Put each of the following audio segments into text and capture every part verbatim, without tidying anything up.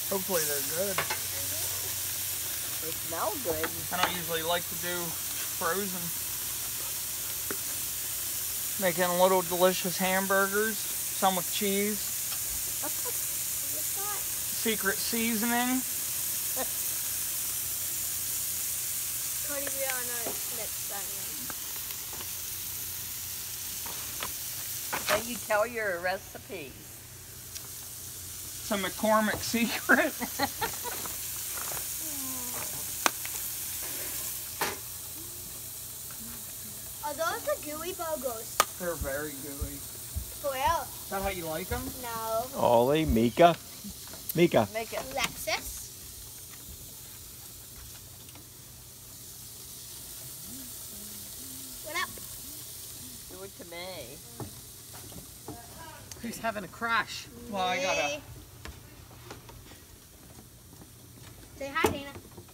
Hopefully they're good. They smell good. I don't usually like to do frozen. Making little delicious hamburgers, some with cheese. Secret seasoning. Cody, we all know it's mixed onion. So you tell your recipes. It's a McCormick secret. Are those the gooey burgers? They're very gooey. For real? Is that how you like them? No. Ollie, Mika. Mika. Make it. Lexus? What up? Do it to me. Who's having a crash? Well, I gotta. Me. Say hi, Dana.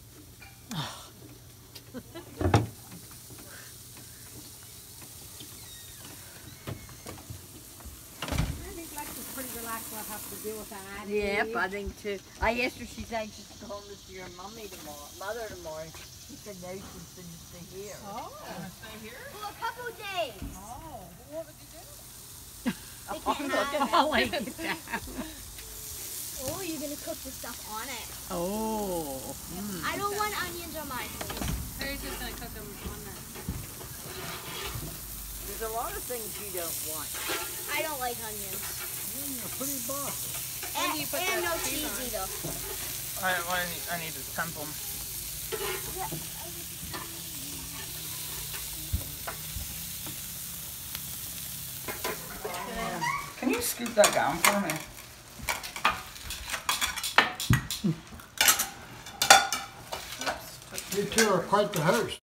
Pretty relaxed. I'll have to deal with that attitude. Yep, I think too. I asked her if she's anxious to go home to see her mummy tomorrow, mother tomorrow. She said no, she's going to stay here. Oh. Stay here? For a couple days. Oh. What did you do? They can have I'll lay it down. Oh, you're gonna cook the stuff on it. Oh. Mm. I don't want onions on mine, please. Harry's just gonna cook them on that. There's a lot of things you don't want. I don't like onions. Mm, a pretty box. When And, do you put and the no cheese cheese on? either. I, I, need, I need to temp them. Can you scoop that down for me? You two are quite the host.